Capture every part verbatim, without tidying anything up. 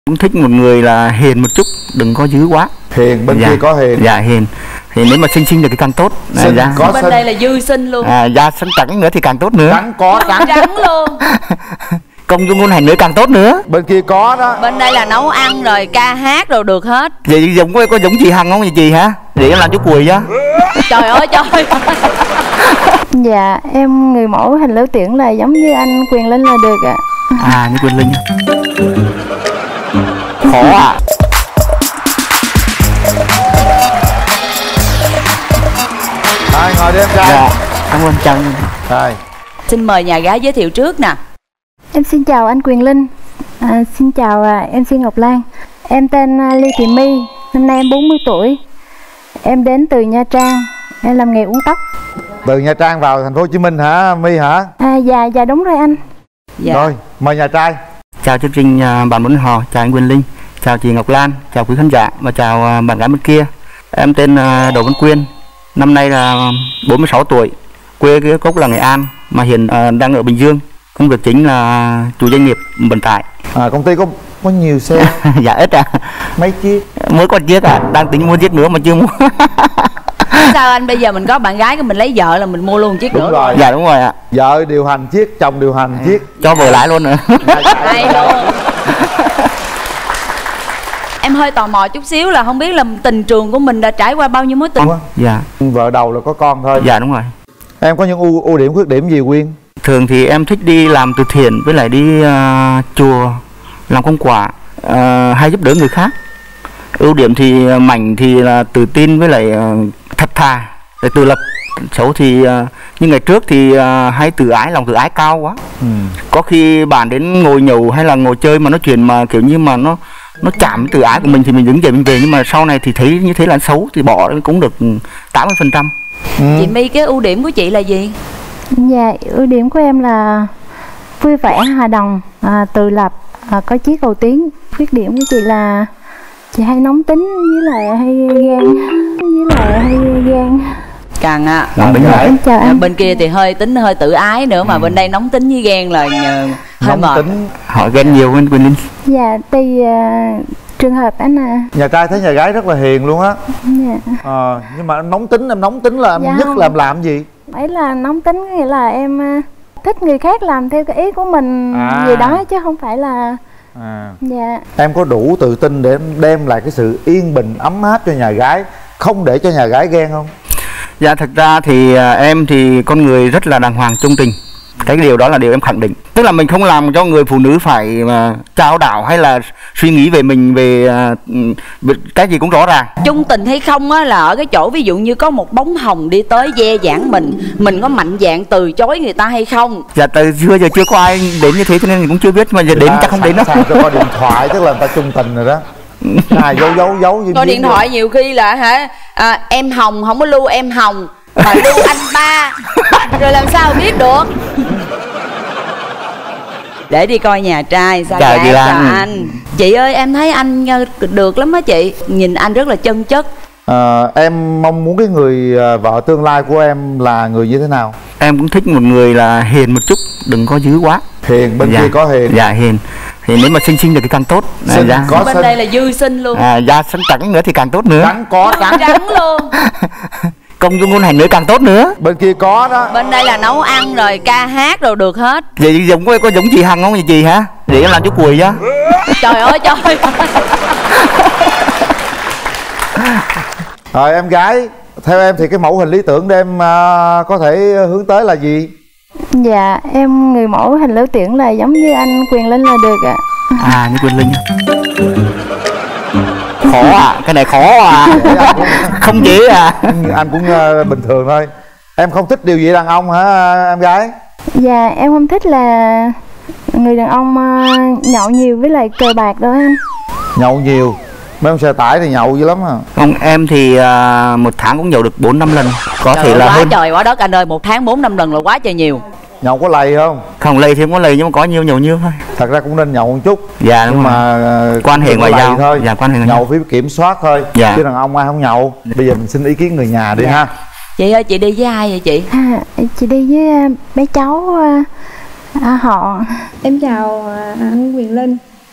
Cũng thích một người là hiền một chút, đừng có dữ quá. Hiền, bên dạ. kia có hiền. Dạ hiền. Thì nếu mà xinh xinh được thì càng tốt. Xinh, dạ. Có bên xinh. Đây là dư xinh luôn. À, da xinh trắng nữa thì càng tốt nữa. Trắng có trắng. Trắng luôn. Công dung ngôn hành nữa càng tốt nữa. Bên kia có đó. Bên đây là nấu ăn rồi ca hát rồi được hết. Vậy giống có, có giống chị Hằng không vậy chị hả? Để em làm chú Cùi chứ. Trời ơi trời. Dạ em người mẫu hình lưỡi tiễn là giống như anh Quyền Linh là được ạ. À như Quyền Linh. Khó à. Rồi ngồi đi em trai. Dạ cảm ơn Trần. Rồi. Xin mời nhà gái giới thiệu trước nè. Em xin chào anh Quyền Linh. À, xin chào à, em xin Ngọc Lan. Em tên à, Lê Thị My. Năm nay em bốn mươi tuổi. Em đến từ Nha Trang. Em làm nghề uống tóc. Từ Nha Trang vào thành phố Hồ Chí Minh hả My hả? À, dạ dạ đúng rồi anh. Dạ. Rồi mời nhà trai. Chào chương trình uh, bạn muốn hò, chào anh Quyền Linh, chào chị Ngọc Lan, chào quý khán giả và chào uh, bạn gái bên kia. Em tên uh, Đỗ Văn Quyên, năm nay là bốn mươi sáu tuổi, quê gốc là Nghệ An mà hiện uh, đang ở Bình Dương. Công việc chính là chủ doanh nghiệp vận tải. À, công ty có có nhiều xe. Dạ ít à. Mấy chiếc? Mới có chiếc à, đang tính mua chiếc nữa mà chưa mua. Sao anh bây giờ mình có bạn gái của mình lấy vợ là mình mua luôn chiếc đúng nữa rồi. Dạ đúng rồi ạ. Vợ điều hành chiếc, chồng điều hành à. chiếc. Cho vợ lái luôn nữa. Hay luôn. Em hơi tò mò chút xíu là không biết là tình trường của mình đã trải qua bao nhiêu mối tình. Dạ. Vợ đầu là có con thôi. Dạ đúng rồi. Em có những ưu, ưu điểm khuyết điểm gì Quyên? Thường thì em thích đi làm từ thiện với lại đi uh, chùa làm công quả, uh, hay giúp đỡ người khác. Ưu điểm thì mạnh thì là tự tin với lại uh, thật thà, để tự lập. Xấu thì uh, như ngày trước thì uh, hay tự ái, lòng tự ái cao quá. Ừ. Có khi bạn đến ngồi nhậu hay là ngồi chơi mà nói chuyện mà kiểu như mà nó nó chạm tự ái của mình thì mình đứng dậy mình về, nhưng mà sau này thì thấy như thế là xấu thì bỏ cũng được tám mươi phần trăm. Ừ. Chị My, cái ưu điểm của chị là gì? Dạ ưu điểm của em là vui vẻ, hòa đồng, à, tự lập, à, có chí cầu tiến. Khuyết điểm của chị là chị hay nóng tính với lại hay ghen, với lại hay ghen. Càng ạ. À, đúng rồi. Chào anh. Bên kia thì hơi tính hơi tự ái nữa mà ừ. bên đây nóng tính với ghen là nhờ, hơi nóng mệt. tính. Họ ghen nhiều hơn Quyền Linh. Dạ tùy uh, trường hợp anh à. Nhà trai thấy nhà gái rất là hiền luôn á. Dạ. À, nhưng mà em nóng tính, em nóng tính là em Dạ nhất không. là em làm gì? Ấy là nóng tính nghĩa là em uh, thích người khác làm theo cái ý của mình à. gì đó chứ không phải là. À. Dạ. Em có đủ tự tin để em đem lại cái sự yên bình ấm áp cho nhà gái, không để cho nhà gái ghen không? Dạ thật ra thì à, em thì con người rất là đàng hoàng trung tình. Cái điều đó là điều em khẳng định. Tức là mình không làm cho người phụ nữ phải mà trao đảo hay là suy nghĩ về mình về, uh, về cái gì cũng rõ ràng. Trung tình hay không á là ở cái chỗ ví dụ như có một bóng hồng đi tới ve vãn mình, mình có mạnh dạn từ chối người ta hay không? Dạ từ xưa giờ chưa có ai đến như thế cho nên mình cũng chưa biết, mà giờ đến chắc không đến đâu. Sẵn cho có điện thoại tức là người ta trung tình rồi đó. À, giấu giấu giấu Coi điện thoại nhiều khi là hả à, em Hồng không có lưu em Hồng mà lưu anh ba, rồi làm sao biết được. Để đi coi nhà trai sao Chào gái chị cho Lan. anh. Chị ơi em thấy anh được lắm á chị, nhìn anh rất là chân chất. À, em mong muốn cái người vợ tương lai của em là người như thế nào? Em cũng thích một người là hiền một chút, đừng có dữ quá. Hiền, bên dạ. kia có hiền. Dạ hiền. Thì nếu mà xinh xinh được thì càng tốt. Xinh, dạ. có bên xinh. đây là dư xinh luôn. À, da xinh trắng nữa thì càng tốt nữa. Trắng có trắng. Trắng luôn. Công dung ngôn hành nữa càng tốt nữa. Bên kia có đó. Bên đây là nấu ăn rồi ca hát rồi được hết. Vậy giống có, có giống chị Hằng không vậy chị hả? Để em làm chú Cùi chứ. Trời ơi trời. Rồi em gái, theo em thì cái mẫu hình lý tưởng để em uh, có thể hướng tới là gì? Dạ em người mẫu hình lưỡi tiễn là giống như anh Quyền Linh là được ạ. À như Quyền Linh. Khó à, cái này khó à. Không dễ à. Anh cũng uh, bình thường thôi. Em không thích điều gì đàn ông hả em gái? Dạ em không thích là người đàn ông uh, nhậu nhiều với lại cờ bạc đó anh. Nhậu nhiều. Mấy ông xe tải thì nhậu dữ lắm à. Không, em thì uh, một tháng cũng nhậu được bốn năm lần. Có trời thể ơi, là quá hơn. trời quá đất anh ơi, một tháng bốn năm lần là quá trời nhiều. Nhậu có lầy không? Không lầy thì không có lầy, nhưng mà có nhiều nhậu nhiều thôi. Thật ra cũng nên nhậu một chút. Dạ đúng nhưng rồi. mà uh, quan hệ ngoại giao thôi. Dạ quan hệ ngoại nhậu giao. phải kiểm soát thôi. Dạ. Chứ đàn ông ai không nhậu. Bây giờ mình xin ý kiến người nhà đi. Dạ. Ha. Chị ơi chị đi với ai vậy chị? À, chị đi với uh, bé cháu uh, à, họ. Em chào uh, anh Quyền Linh.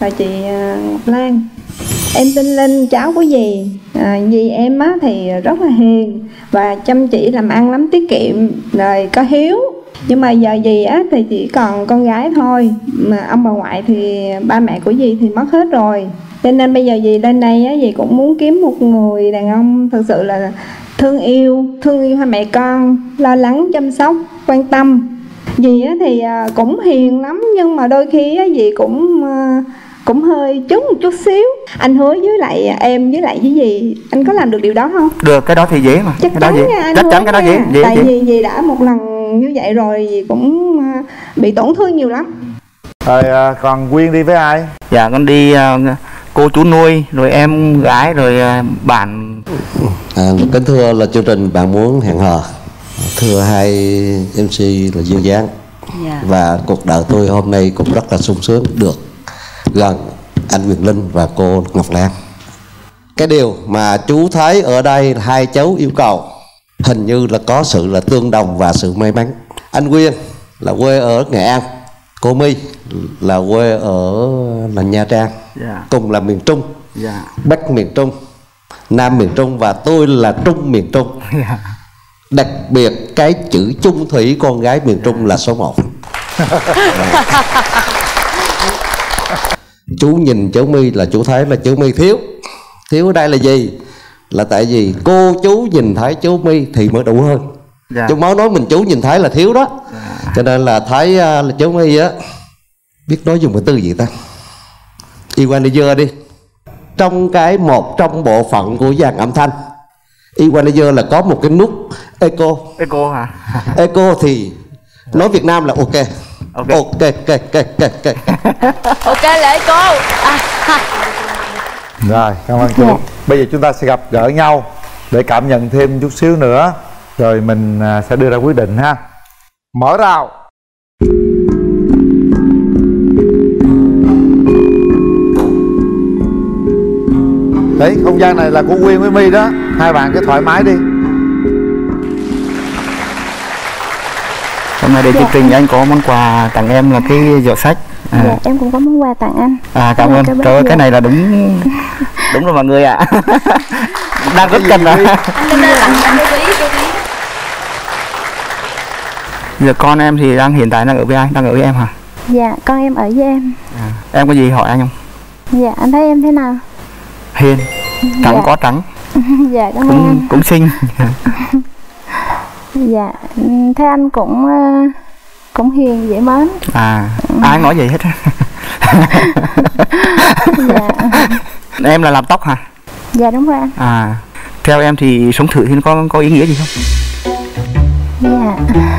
là chị Ngọc Lan. Em tên Linh, cháu của dì. À, dì em á thì rất là hiền và chăm chỉ làm ăn lắm, tiết kiệm rồi có hiếu. Nhưng mà giờ dì á thì chỉ còn con gái thôi, mà ông bà ngoại thì ba mẹ của dì thì mất hết rồi. Cho nên bây giờ dì lên đây á, dì cũng muốn kiếm một người đàn ông thực sự là thương yêu, thương yêu hai mẹ con, lo lắng, chăm sóc, quan tâm. Dì á thì cũng hiền lắm, nhưng mà đôi khi á, dì cũng cũng hơi trúng một chút xíu. Anh hứa với lại em với lại với dì, anh có làm được điều đó không? Được, cái đó thì dễ mà. Chắc cái chắn đó dễ. nha, anh Chắc chắn cái đó dễ, dễ. Tại dễ. vì dì đã một lần như vậy rồi, dì cũng bị tổn thương nhiều lắm. Rồi à, còn Quyên đi với ai? Dạ con đi uh, cô chú nuôi, rồi em gái, rồi uh, bạn. À, kính thưa là chương trình Bạn Muốn Hẹn Hò. Thưa hai em xê là Dương Giang. Dạ. Và cuộc đời tôi hôm nay cũng rất là sung sướng được gần anh Quyền Linh và cô Ngọc Lan. Cái điều mà chú thấy ở đây là hai cháu yêu cầu hình như là có sự là tương đồng và sự may mắn. Anh Quyên là quê ở Nghệ An, cô My là quê ở là Nha Trang. Dạ. Cùng là miền Trung. Dạ. Bắc miền Trung, Nam miền Trung và tôi là Trung miền Trung. Dạ. Đặc biệt cái chữ chung thủy con gái miền Trung là số một. Chú nhìn cháu My là chú thấy là cháu My thiếu. Thiếu ở đây là gì? Là tại vì cô chú nhìn thấy cháu My thì mới đủ hơn. Dạ. Chú máu nói mình chú nhìn thấy là thiếu đó. Dạ. Cho nên là thấy là cháu My á, biết nói dùng cái từ gì ta, equalizer đi. Trong cái một trong bộ phận của dàn âm thanh equalizer là có một cái nút echo. Echo hả? Echo thì nói Việt Nam là ok. Ok. Ok ok ok ok. Ok lễ cô. À, Rồi, cảm ơn chú. Dạ. Bây giờ chúng ta sẽ gặp gỡ nhau để cảm nhận thêm chút xíu nữa, rồi mình à, sẽ đưa ra quyết định ha. Mở rào. Đấy, không gian này là của Quyên với My đó. Hai bạn cứ thoải mái đi. Hôm nay để chương trình anh có món quà tặng em là cái giỏ sách. À. Dạ, em cũng có món quà tặng anh. À, cảm ơn. Trời ơi, cái này là đúng đúng rồi mọi người ạ. Đang rất cần à. anh lên đây tặng anh cái ví, cái ví. Giờ con em thì đang hiện tại đang ở với ai? Đang ở với em hả? Dạ, con em ở với em. À. Em có gì hỏi anh không? Dạ, anh thấy em thế nào? Hiền, trắng Dạ. có trắng, Dạ, cảm ơn cũng anh. cũng xinh. Dạ, thế anh cũng uh, cũng hiền dễ mến. À, ai nói vậy hết. Dạ. Em là làm tóc hả? Dạ đúng rồi anh. À, theo em thì sống thử thì nó có có ý nghĩa gì không? Dạ.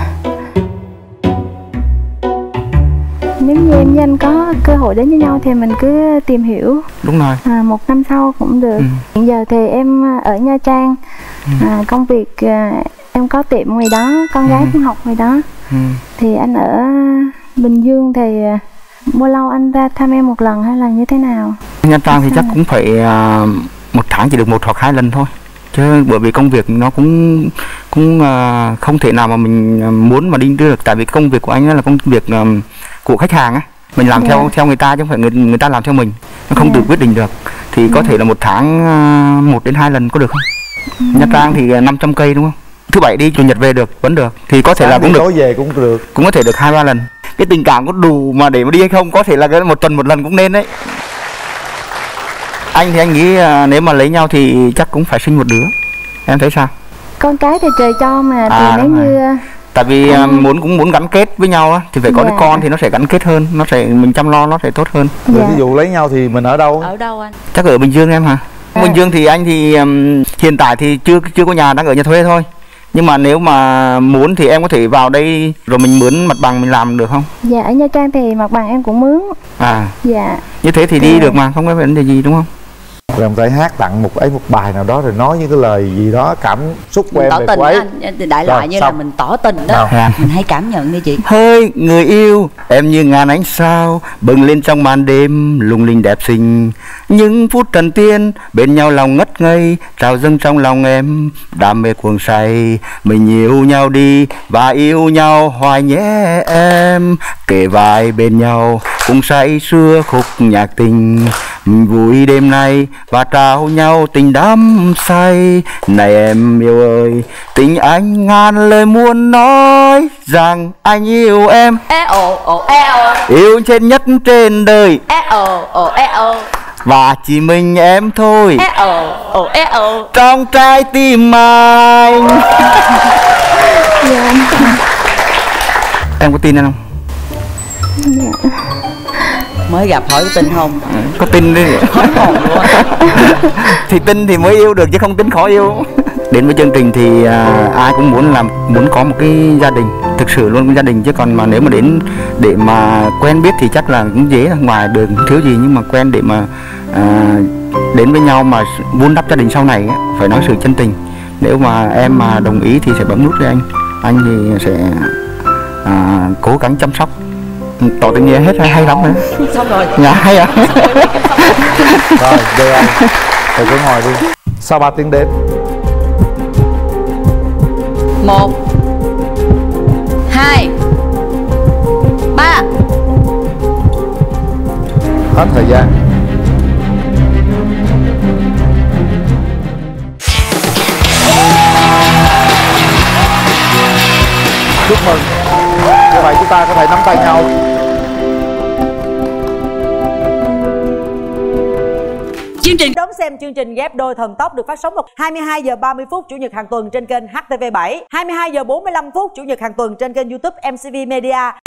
Nếu như em với anh có cơ hội đến với nhau thì mình cứ tìm hiểu. Đúng rồi. À, một năm sau cũng được. Ừ. Hiện giờ thì em ở Nha Trang. Ừ. À, công việc à, em có tiệm ngoài đó, con gái Ừ. cũng học ngoài đó. Ừ. Thì anh ở Bình Dương thì à, bao lâu anh ra thăm em một lần hay là như thế nào? Nha Trang thì Sao chắc vậy? cũng phải uh, một tháng chỉ được một hoặc hai lần thôi, chứ bởi vì công việc nó cũng cũng uh, không thể nào mà mình muốn mà đi được, tại vì công việc của anh là công việc um, của khách hàng á, mình làm Dạ. theo theo người ta chứ không phải người người ta làm theo mình, nó không Dạ. tự quyết định được, thì có Dạ. thể là một tháng uh, một đến hai lần có được không? Ừ. Nha Trang thì năm trăm cây đúng không? Thứ bảy đi, chủ nhật về được vẫn được, thì có thể là Sáng cũng đi, được, tối về cũng được. cũng có thể được hai ba lần. Cái tình cảm có đủ mà để mà đi hay không, có thể là cái một tuần một lần cũng nên đấy. Anh thì anh nghĩ à, nếu mà lấy nhau thì chắc cũng phải sinh một đứa. Em thấy sao? Con cái thì trời cho mà, thì À, nếu đúng như Tại vì à, Anh- muốn cũng muốn gắn kết với nhau á, thì phải có Dạ. đứa con thì nó sẽ gắn kết hơn, nó sẽ mình chăm lo nó sẽ tốt hơn. Rồi dạ. ví dụ lấy nhau thì mình ở đâu? Ở đâu anh? Chắc ở Bình Dương em hả? À. Bình Dương thì anh thì um, hiện tại thì chưa chưa có nhà, đang ở nhà thuê thôi. Nhưng mà nếu mà muốn thì em có thể vào đây rồi mình mướn mặt bằng mình làm được không? Dạ, ở Nha Trang thì mặt bằng em cũng mướn. À, Dạ. như thế thì đi Dạ. được mà, không có vấn đề gì đúng không? rồi ông phải hát tặng một ấy một bài nào đó rồi nói những cái lời gì đó cảm xúc của mình em tỏ về tình cô ấy. anh, đại loại Rồi, như xong. là mình tỏ tình đó. Nào. Dạ. Mình hãy cảm nhận đi chị. Hỡi người yêu, em như ngàn ánh sao bừng lên trong màn đêm lung linh đẹp xinh. Những phút trần tiên bên nhau lòng ngất ngây trào dâng trong lòng em đam mê cuồng say. Mình yêu nhau đi và yêu nhau hoài nhé em. Kề vai bên nhau cùng say sưa khúc nhạc tình. Mình vui đêm nay và trao nhau tình đắm say. Này em yêu ơi, tình anh ngàn lời muốn nói rằng anh yêu em. E ồ ồ e ồ Yêu trên nhất trên đời e ồ ồ e ồ và chỉ mình em thôi e ồ ồ e ồ. trong trái tim anh. Em có tin anh không? Mới gặp hỏi có tin không? Có tin đi. Hết hồn luôn á. Thì tin thì mới yêu được chứ không tin khó yêu. Đến với chương trình thì à, ai cũng muốn làm muốn có một cái gia đình thực sự luôn, cái gia đình, chứ còn mà nếu mà đến để mà quen biết thì chắc là cũng dễ, ngoài đường cũng thiếu gì, nhưng mà quen để mà à, đến với nhau mà vun đắp gia đình sau này á, phải nói sự chân tình. Nếu mà em mà đồng ý thì sẽ bấm nút với anh, anh thì sẽ à, cố gắng chăm sóc, tỏ tình nghĩa hết. Hay, hay lắm đấy. Xong rồi. Dạ hay à. Rồi đưa anh thầy cứ ngồi đi. Sau ba tiếng đếm. Một, hai, ba. Hết thời gian. Chúc mừng. Như vậy chúng ta có thể nắm tay nhau. Chương trình đón xem chương trình Ghép Đôi Thần Tốc được phát sóng vào hai mươi hai giờ ba mươi phút chủ nhật hàng tuần trên kênh H T V bảy, hai mươi hai giờ bốn mươi lăm phút chủ nhật hàng tuần trên kênh YouTube M C V Media.